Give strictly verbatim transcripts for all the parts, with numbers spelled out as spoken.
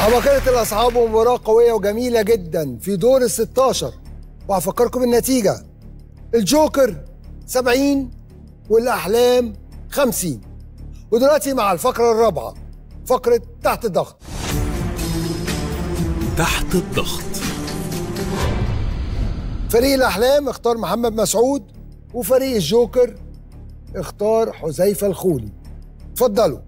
عباقرة الأصحاب ومباراة قوية وجميلة جدا في دور ال ستاشر، وهفكركم بالنتيجة. الجوكر سبعين والأحلام خمسين. ودلوقتي مع الفقرة الرابعة، فقرة تحت الضغط. تحت الضغط. فريق الأحلام اختار محمد مسعود، وفريق الجوكر اختار حذيفة الخولي. اتفضلوا.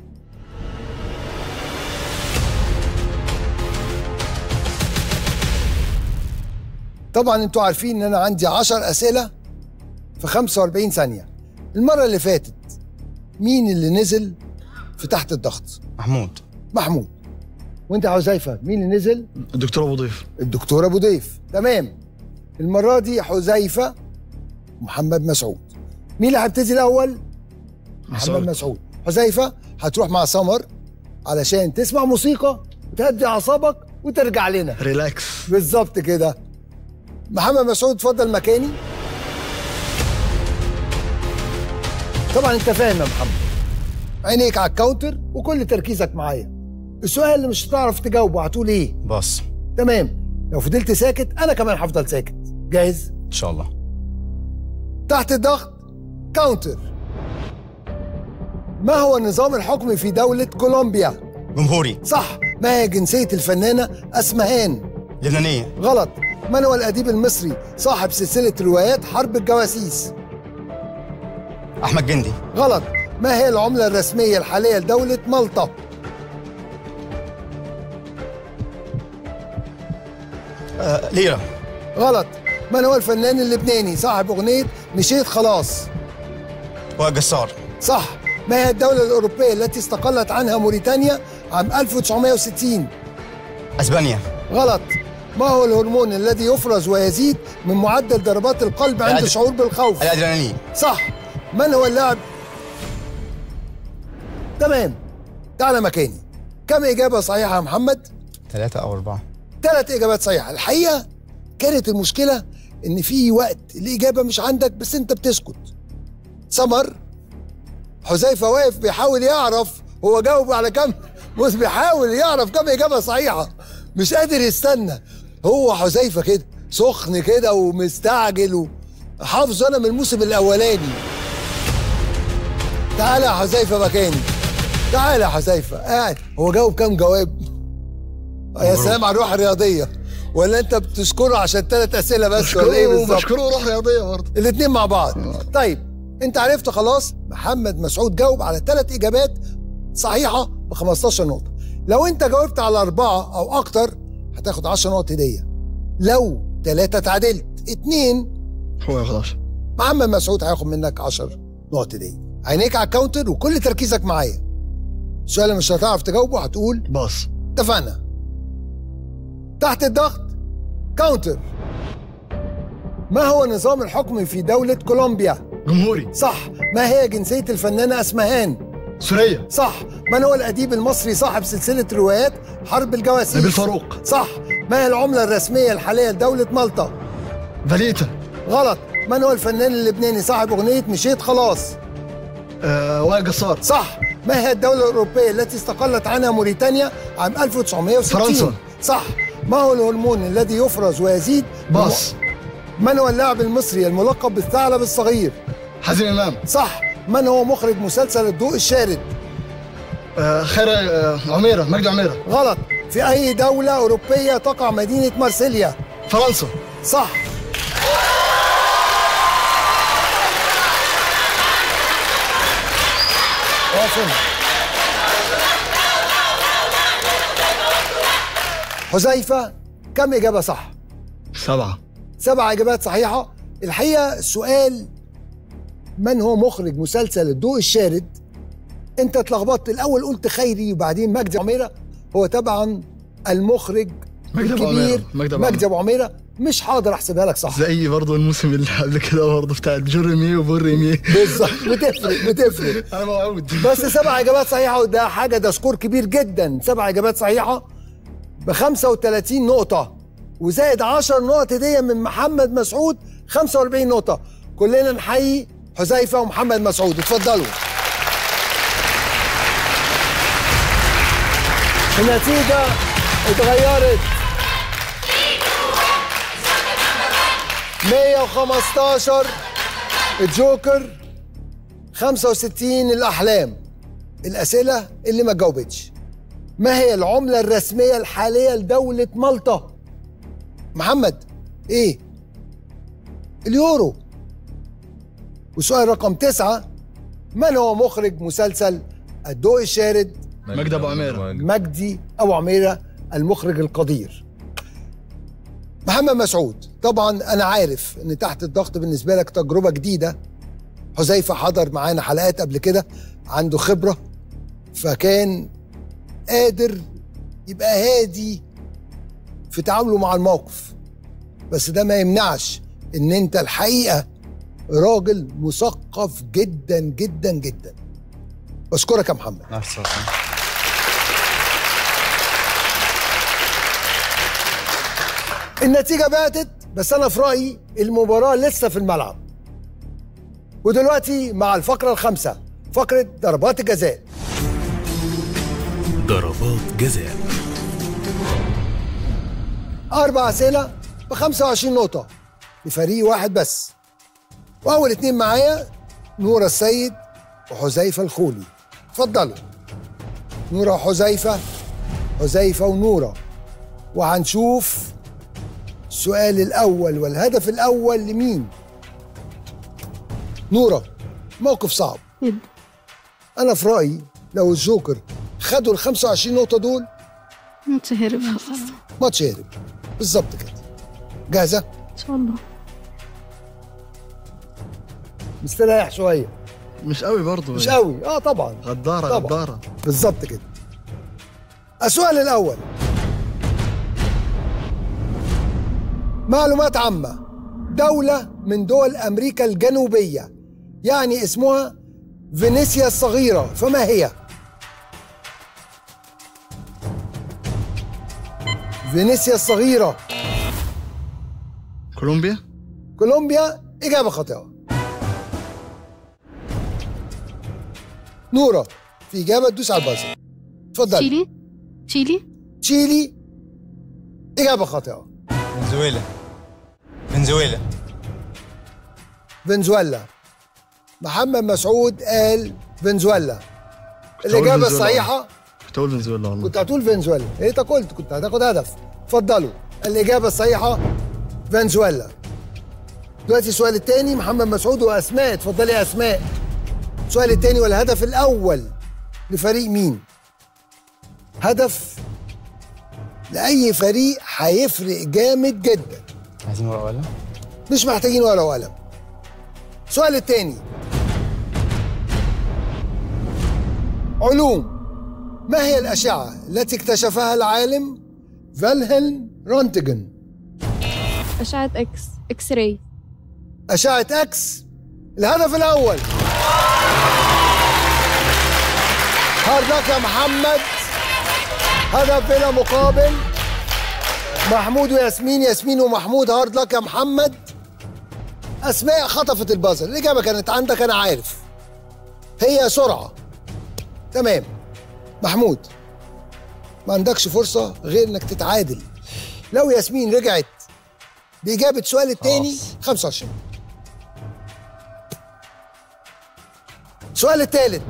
طبعا انتوا عارفين ان انا عندي عشر اسئله في خمسة وأربعين ثانيه. المره اللي فاتت مين اللي نزل في تحت الضغط؟ محمود. محمود. وانت يا حذيفه مين اللي نزل؟ الدكتور ابو ضيف. الدكتور ابو ضيف. تمام. المره دي حذيفه ومحمد مسعود. مين اللي هيبتدي الاول؟ محمد مسعود. حذيفه هتروح مع سمر علشان تسمع موسيقى وتهدي اعصابك وترجع لنا. ريلاكس. بالظبط كده. محمد مسعود اتفضل مكاني. طبعا انت فاهم يا محمد، عينيك على الكاونتر وكل تركيزك معايا. السؤال اللي مش هتعرف تجاوبه هتقول ايه؟ باص. تمام. لو فضلت ساكت انا كمان هفضل ساكت. جاهز؟ ان شاء الله. تحت الضغط كاونتر. ما هو النظام الحكمي في دولة كولومبيا؟ جمهوري. صح. ما هي جنسية الفنانة أسمهان؟ لبنانية. غلط. من هو الأديب المصري صاحب سلسلة روايات حرب الجواسيس؟ أحمد جندي. غلط. ما هي العملة الرسمية الحالية لدولة مالطا؟ آه، ليرة. غلط. من هو الفنان اللبناني صاحب أغنية مشيت خلاص؟ وائل جسار. صح. ما هي الدولة الأوروبية التي استقلت عنها موريتانيا عام ألف وتسعمائة وستين؟ أسبانيا. غلط. ما هو الهرمون الذي يفرز ويزيد من معدل ضربات القلب عند الشعور بالخوف؟ الأدرينالين. صح. من هو اللاعب؟ تمام. تعال مكاني. كم إجابة صحيحة يا محمد؟ ثلاثة أو أربعة. ثلاث إجابات صحيحة. الحقيقة كانت المشكلة إن في وقت الإجابة مش عندك بس أنت بتسكت. سمر. حذيفة واقف بيحاول يعرف هو جاوب على كم، بص بيحاول يعرف كم إجابة صحيحة، مش قادر يستنى. هو حذيفة كده سخن كده ومستعجل وحافظه أنا من الموسم الأولاني. تعالى يا حذيفة مكاني. تعالى يا حذيفة. قاعد. هو جاوب كم جواب؟ يا سلام على الروح الرياضية. ولا أنت بتشكره عشان ثلاث أسئلة بس ولا إيه بالظبط؟ بشكره روح رياضية برضه. الاتنين مع بعض. طيب أنت عرفت خلاص محمد مسعود جاوب على ثلاث إجابات صحيحة ب خمستاشر نقطة. لو أنت جاوبت على أربعة أو أكتر هتاخد عشر نقط هدية. لو ثلاثة تعادلت اتنين هو ياخد عشرة. محمد مسعود هياخد منك عشر نقط هدية. عينيك على الكاونتر وكل تركيزك معايا. السؤال اللي مش هتعرف تجاوبه هتقول باص. اتفقنا. تحت الضغط كاونتر. ما هو النظام الحكمي في دولة كولومبيا؟ جمهوري. صح. ما هي جنسية الفنانة أسمهان؟ سورية. صح. من هو الأديب المصري صاحب سلسلة روايات حرب الجواسيس؟ نبيل فاروق. صح. ما هي العملة الرسمية الحالية لدولة مالطا؟ فاليتا. غلط. من هو الفنان اللبناني صاحب أغنية مشيت خلاص؟ آه، وائل جسار. صح. ما هي الدولة الأوروبية التي استقلت عنها موريتانيا عام ألف وتسعمائة وستين؟ فرنسا. صح. ما هو الهرمون الذي يفرز ويزيد؟ باص. من هو اللاعب المصري الملقب بالثعلب الصغير؟ حازم إمام. صح. من هو مخرج مسلسل الضوء الشارد؟ آه، خير آه، عميرة. مجدي عميرة. غلط. في أي دولة أوروبية تقع مدينة مارسيليا؟ فرنسا. صح. حذيفة كم إجابة صح؟ سبعة. سبع إجابات صحيحة. الحقيقة السؤال من هو مخرج مسلسل الضوء الشارد؟ أنت اتلخبطت، الأول قلت خيري وبعدين مجدي عميرة. هو طبعا المخرج الكبير مجدي أبو عميرة. مش حاضر أحسبها لك صح. زي برضه الموسم اللي قبل كده برضه بتاع جوريمي وبوريمي. بالظبط. بتفرق بتفرق. أنا موعود. بس سبع إجابات صحيحة وده حاجة، ده سكور كبير جدا. سبع إجابات صحيحة ب خمسة وثلاثين نقطة وزائد عشر نقط هدية من محمد مسعود خمسة وأربعين نقطة. كلنا نحيي حذيفة ومحمد مسعود. اتفضلوا. النتيجة اتغيرت. مية وخمستاشر الجوكر، خمسة وستين الأحلام. الأسئلة اللي ما جاوبتش: ما هي العملة الرسمية الحالية لدولة مالطا؟ محمد إيه؟ اليورو. وسؤال رقم تسعة: من هو مخرج مسلسل الضوء الشارد؟ مجدي أبو عميرة. مجدي أبو عميرة المخرج القدير. محمد مسعود، طبعا أنا عارف إن تحت الضغط بالنسبة لك تجربة جديدة. حذيفة حضر معانا حلقات قبل كده، عنده خبرة، فكان قادر يبقى هادي في تعامله مع الموقف، بس ده ما يمنعش إن أنت الحقيقة راجل مثقف جدا جدا جدا. بشكرك يا محمد. النتيجة باتت، بس أنا في رأيي المباراة لسه في الملعب. ودلوقتي مع الفقرة الخامسة، فقرة ضربات الجزاء. ضربات جزاء. أربع أسئلة ب خمسة وعشرين نقطة لفريق واحد بس. وأول اتنين معايا نورة السيد وحذيفة الخولي. اتفضلوا. نورة وحذيفة، حذيفة ونورة. وهنشوف السؤال الأول والهدف الأول لمين؟ نورة، موقف صعب. أنا في رأيي لو الجوكر خدوا ال خمسة وعشرين نقطة دول ماتش هرب خلاص. ماتش هرب بالظبط كده. جاهزة؟ إن شاء الله. مستريح شوية؟ مش قوي برضه. مش قوي، اه طبعا. غدارة طبعا. غدارة بالظبط كده. السؤال الأول، معلومات عامة. دولة من دول أمريكا الجنوبية يعني اسمها فينيسيا الصغيرة، فما هي؟ فينيسيا الصغيرة. كولومبيا. كولومبيا إجابة خاطئة. نورة، في إجابة تدوس على البازر. اتفضل. تشيلي. تشيلي. تشيلي إجابة خاطئة. فنزويلا. فنزويلا. فنزويلا. محمد مسعود قال فنزويلا. الإجابة الصحيحة كنت هقول فنزويلا والله. كنت هتقول فنزويلا، انت قلت كنت هتاخد هدف. اتفضلوا. الإجابة الصحيحة فنزويلا. دلوقتي السؤال الثاني، محمد مسعود وأسماء. اتفضلي يا أسماء. السؤال الثاني والهدف الأول لفريق مين؟ هدف لأي فريق هيفرق جامد جدا. عايزين ورقة وقلم؟ مش محتاجين ورقة وقلم. السؤال الثاني، علوم. ما هي الأشعة التي اكتشفها العالم فيلهلم رونتجن؟ أشعة إكس، إكس راي. أشعة إكس. الهدف الأول. هارد لك يا محمد. هدف بلا مقابل. محمود وياسمين، ياسمين ومحمود. هارد لك يا محمد. أسماء خطفت البازل. الإجابة كانت عندك، أنا عارف، هي سرعة. تمام. محمود، ما عندكش فرصة غير إنك تتعادل. لو ياسمين رجعت بإجابة السؤال الثاني خمسة وعشرين. السؤال الثالث،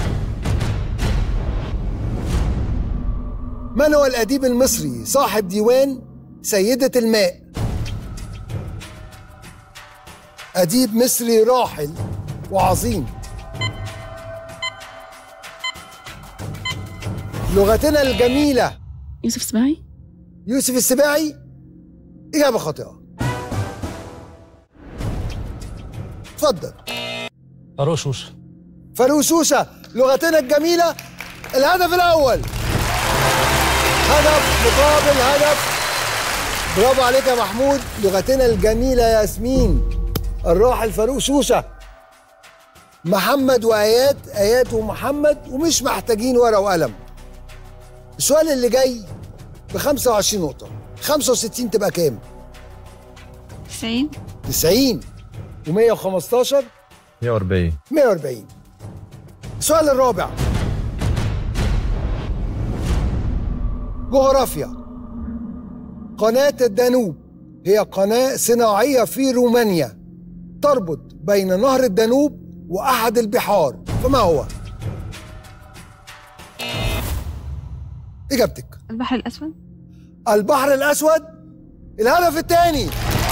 من هو الأديب المصري صاحب ديوان سيدة الماء؟ أديب مصري راحل وعظيم. لغتنا الجميلة. يوسف السباعي. يوسف السباعي إجابة خاطئة. اتفضل. فاروق شوشة. فاروق شوشة. لغتنا الجميلة. الهدف الأول. هدف مقابل هدف. برافو عليك يا محمود. لغتنا الجميلة يا ياسمين. الراحل فاروق شوشة. محمد وآيات، آيات ومحمد، ومش محتاجين ورقة وقلم. السؤال اللي جاي ب خمسة وعشرين نقطة. خمسة وستين تبقى كام؟ تسعين. تسعين ومية وخمستاشر. مية وأربعين. مية وأربعين. السؤال الرابع، جغرافيا. قناة الدانوب هي قناة صناعية في رومانيا تربط بين نهر الدانوب وأحد البحار، فما هو؟ إجابتك. البحر الأسود. البحر الأسود. الهدف الثاني.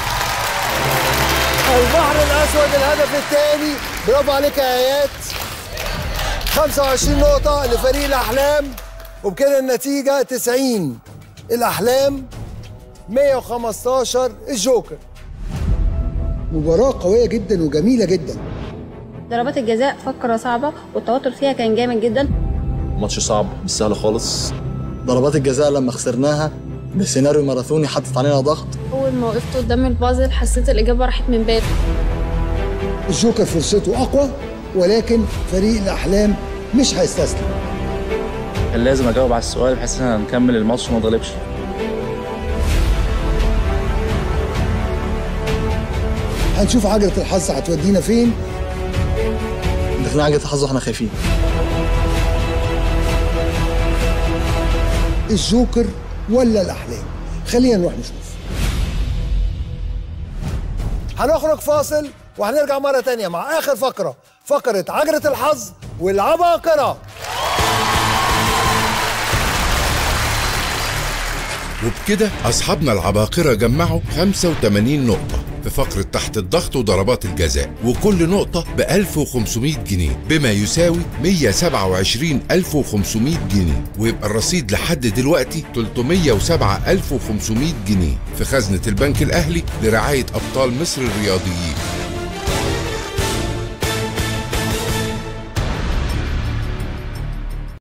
البحر الأسود الهدف الثاني، برافو عليك يا آيات. خمسة وعشرين نقطة لفريق الأحلام، وبكده النتيجة تسعين الأحلام، مية وخمستاشر الجوكر. مباراة قوية جدا وجميلة جدا. ضربات الجزاء فقرة صعبة والتوتر فيها كان جامد جدا. ماتش صعب مش سهل خالص. ضربات الجزاء لما خسرناها بسيناريو ماراثوني حطت علينا ضغط. أول ما وقفت قدام البازل حسيت الإجابة راحت من بالي. الجوكر فرصته أقوى، ولكن فريق الأحلام مش هيستسلم. كان لازم أجاوب على السؤال بحيث إن احنا نكمل الماتش وما نغلبش. هنشوف عجلة الحظ هتودينا فين. دخلنا عجلة الحظ واحنا خايفين. الجوكر ولا الأحلام؟ خلينا نروح نشوف. هنخرج فاصل وهنرجع مرة تانية مع آخر فقرة، فقرة عجلة الحظ والعباقرة. وبكده أصحابنا العباقرة جمعوا خمسة وتمانين نقطة في فقرة تحت الضغط وضربات الجزاء، وكل نقطة ب ألف وخمسمية جنيه بما يساوي مية وسبعة وعشرين ألف وخمسمية جنيه، ويبقى الرصيد لحد دلوقتي تلتمية وسبعة ألف وخمسمية جنيه في خزنة البنك الأهلي لرعاية أبطال مصر الرياضيين.